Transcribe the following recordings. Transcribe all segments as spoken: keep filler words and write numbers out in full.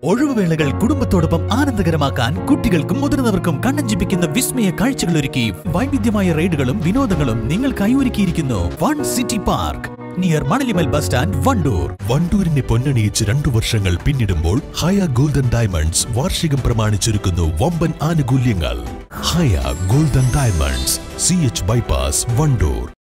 ഒഴിവുവേളകൾ കുടുംബത്തോടൊപ്പം ആനന്ദകരമാക്കാൻ കുട്ടികൾക്കും മുതിർന്നവർക്കും കണ്ണഞ്ചിപ്പിക്കുന്ന വിസ്മയ കാഴ്ചകളൊരുക്കി വൈവിധ്യമായ റൈഡുകളും വിനോദങ്ങളും നിങ്ങൾക്കായി ഒരുക്കിയിരിക്കുന്നു fun city park near Manalimal bus stand Wandoor. വണ്ടൂരിനെ പൊന്നണിയിച്ച് രണ്ടു വർഷങ്ങൾ പിന്നിടുമ്പോൾ ഹയ ഗോൾഡൻ ഡയമണ്ട്സ് വാർഷികം പ്രമാണിച്ചൊരുക്കുന്നു വമ്പൻ ആനുകൂല്യങ്ങൾ. Haya golden diamonds, C H bypass, Wandoor.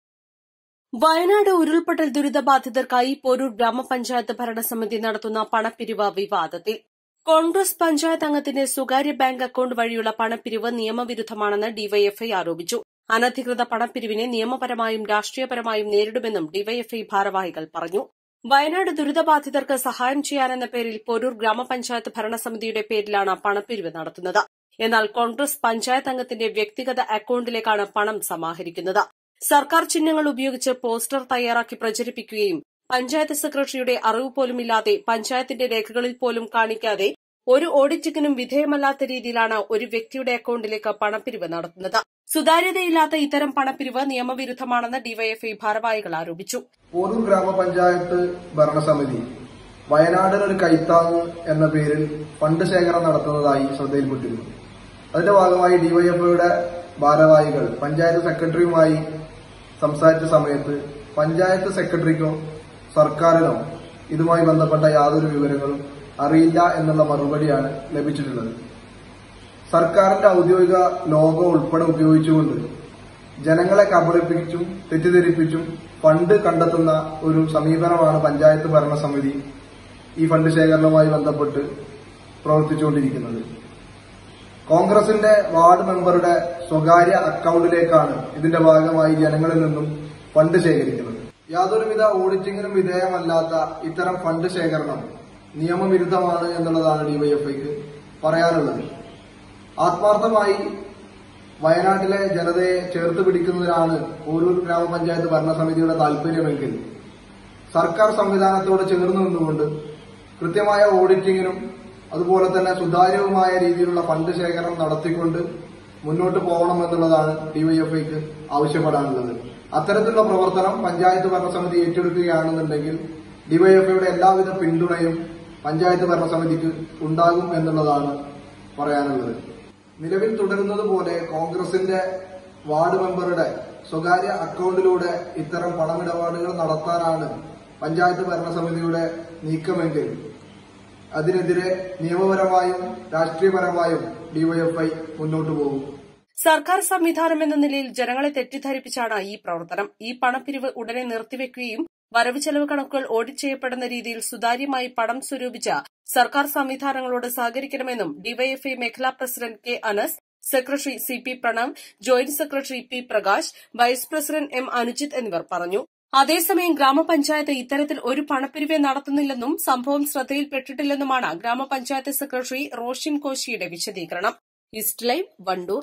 Wayanad ഉരുൾപൊട്ടൽ ദുരിതബാധിതർക്കായി പോരൂർ ഗ്രാമപഞ്ചായത്ത് ഭരണസമിതി നടത്തുന്ന പണപ്പിരിവ് വിവാദത്തിൽ. കോൺഗ്രസ് പഞ്ചായത്ത് അംഗത്തിന്റെ സ്വകാര്യ ബാങ്ക് അക്കൌണ്ട് വഴിയുള്ള പണപ്പിരിവ് നിയമവിരുദ്ധമാണെന്ന് ഡിവൈഎഫ്ഐ ആരോപിച്ചു. അനധികൃത പണപ്പിരിവിനെ നിയമപരമായും രാഷ്ട്രീയപരമായും നേരിടുമെന്നും ഡിവൈഎഫ്ഐ ഭാരവാഹികൾ പറഞ്ഞു. വയനാട് ദുരിതബാധിതർക്ക് സഹായം ചെയ്യാനെന്ന പേരിൽ പോരൂർ ഗ്രാമപഞ്ചായത്ത് ഭരണസമിതിയുടെ പേരിലാണ് പണപ്പിരിവ് നടത്തുന്നത്. എന്നാൽ കോൺഗ്രസ് പഞ്ചായത്ത് അംഗത്തിന്റെ വ്യക്തിഗത അക്കൌണ്ടിലേക്കാണ് പണം സമാഹരിക്കുന്നത്. സർക്കാർ ചിഹ്നങ്ങൾ ഉപയോഗിച്ച് പോസ്റ്റർ തയ്യാറാക്കി പ്രചരിപ്പിക്കുകയും പഞ്ചായത്ത് സെക്രട്ടറിയുടെ അറിവ് പോലുമില്ലാതെ പഞ്ചായത്തിന്റെ രേഖകളിൽ പോലും കാണിക്കാതെ ഒരു ഓഡിറ്റിങ്ങിനും വിധേയമല്ലാത്ത രീതിയിലാണ് ഒരു വ്യക്തിയുടെ അക്കൌണ്ടിലേക്ക് പണപ്പിരിവ് നടത്തുന്നത്. സുതാര്യതയില്ലാത്ത ഇത്തരം പണപ്പിരിവ് നിയമവിരുദ്ധമാണെന്ന് ഡിവൈഎഫ്ഐ ഭാരവാഹികൾ ആരോപിച്ചു. പോരൂർ ഗ്രാമപഞ്ചായത്ത് ഭരണസമിതി വയനാടിനൊരു കൈത്താങ് എന്ന പേരിൽ ഫണ്ട് ശേഖരണം നടത്തുന്നതായി ശ്രദ്ധയിൽപ്പെട്ടിരുന്നു. അതിന്റെ ഭാഗമായി ഡിവൈഎഫ്ഐയുടെ ഭാരവാഹികൾ പഞ്ചായത്ത് സെക്രട്ടറിയുമായി സംസാരിച്ച സമയത്ത് പഞ്ചായത്ത് സെക്രട്ടറിക്കോ സർക്കാരിനോ ഇതുമായി ബന്ധപ്പെട്ട യാതൊരു വിവരങ്ങളും അറിയില്ല എന്നുള്ള മറുപടിയാണ് ലഭിച്ചിട്ടുള്ളത്. സർക്കാരിന്റെ ഔദ്യോഗിക ലോഗോ ഉൾപ്പെടെ ഉപയോഗിച്ചുകൊണ്ട് ജനങ്ങളെ കബളിപ്പിച്ചും തെറ്റിദ്ധരിപ്പിച്ചും ഫണ്ട് കണ്ടെത്തുന്ന ഒരു സമീപനമാണ് പഞ്ചായത്ത് ഭരണസമിതി ഈ ഫണ്ട് ശേഖരണവുമായി ബന്ധപ്പെട്ട് പ്രവർത്തിച്ചുകൊണ്ടിരിക്കുന്നത്. കോൺഗ്രസിന്റെ വാർഡ് മെമ്പറുടെ സ്വകാര്യ അക്കൌണ്ടിലേക്കാണ് ഇതിന്റെ ഭാഗമായി ജനങ്ങളിൽ നിന്നും ഫണ്ട് ശേഖരിക്കുന്നത്. യാതൊരുവിധ ഓഡിറ്റിങ്ങിനും വിധേയമല്ലാത്ത ഇത്തരം ഫണ്ട് ശേഖരണം നിയമവിരുദ്ധമാണ് എന്നുള്ളതാണ് ഡിവൈഎഫ്ഐക്ക് പറയാനുള്ളത്. ആത്മാർത്ഥമായി വയനാട്ടിലെ ജനതയെ ചേർത്ത് പിടിക്കുന്നതിനാണ് പോരൂർ ഗ്രാമപഞ്ചായത്ത് ഭരണസമിതിയുടെ താൽപര്യമെങ്കിൽ സർക്കാർ സംവിധാനത്തോട് ചേർന്ന് നിന്നുകൊണ്ട് കൃത്യമായ ഓഡിറ്റിങ്ങിനും അതുപോലെ തന്നെ സുതാര്യവുമായ രീതിയിലുള്ള ഫണ്ട് ശേഖരണം നടത്തിക്കൊണ്ട് മുന്നോട്ട് പോകണമെന്നുള്ളതാണ് ഡിവൈഎഫ്ഐക്ക് ആവശ്യപ്പെടാനുള്ളത്. അത്തരത്തിലുള്ള പ്രവർത്തനം പഞ്ചായത്ത് ഭരണസമിതി ഏറ്റെടുക്കുകയാണെന്നുണ്ടെങ്കിൽ ഡിവൈഎഫ്ഐയുടെ എല്ലാവിധ പിന്തുണയും പഞ്ചായത്ത് ഭരണസമിതിക്ക് ഉണ്ടാകും എന്നുള്ളതാണ് പറയാനുള്ളത്. നിലവിൽ തുടരുന്നത് പോലെ കോൺഗ്രസിന്റെ വാർഡ് മെമ്പറുടെ സ്വകാര്യ അക്കൌണ്ടിലൂടെ ഇത്തരം പണമിടപാടുകൾ നടത്താനാണ് പഞ്ചായത്ത് ഭരണസമിതിയുടെ നീക്കമെങ്കിൽ അതിനെതിരെ നിയമപരമായും രാഷ്ട്രീയപരമായും ഡിവൈഎഫ്ഐ മുന്നോട്ടു പോകും. സർക്കാർ സംവിധാനം എന്ന നിലയിൽ ജനങ്ങളെ തെറ്റിദ്ധരിപ്പിച്ചാണ് ഈ പ്രവർത്തനം. ഈ പണപ്പിരിവ് ഉടനെ നിർത്തിവെക്കുകയും വരവ് ചെലവ് കണക്കുകൾ ഓഡിറ്റ് ചെയ്യപ്പെടുന്ന രീതിയിൽ സുതാര്യമായി പണം സ്വരൂപിച്ച സർക്കാർ സംവിധാനങ്ങളോട് സഹകരിക്കണമെന്നും ഡിവൈഎഫ്ഐ മേഖലാ president K Anas, secretary C P Pranav, joint secretary P Prakash, vice president M Anujith എന്നിവർ പറഞ്ഞു. അതേസമയം ഗ്രാമപഞ്ചായത്ത് ഇത്തരത്തിൽ ഒരു പണപ്പിരിവ് നടത്തുന്നില്ലെന്നും സംഭവം ശ്രദ്ധയിൽപ്പെട്ടിട്ടില്ലെന്നുമാണ് ഗ്രാമപഞ്ചായത്ത് സെക്രട്ടറി റോഷിൻ കോശിയുടെ വിശദീകരണം. East live, Wandoor.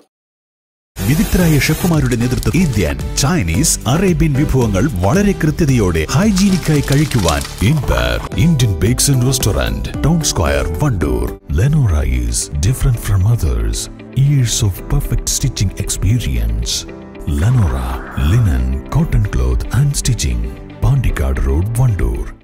വിദഗ്ധരായ ഷെഫുമാരുടെ നേതൃത്വം ഇന്ത്യൻ, ചൈനീസ്, അറേബ്യൻ വിഭവങ്ങൾ വളരെ കൃത്യതയോടെ ഹൈജീനിക്കായി കഴിക്കുവാൻ empire Indian bakes and restaurant, town square, Wandoor. Lenora is different from others. Years of perfect stitching experience. Lenora linen, cotton cloth and stitching. Pandikad Road, Vandoor.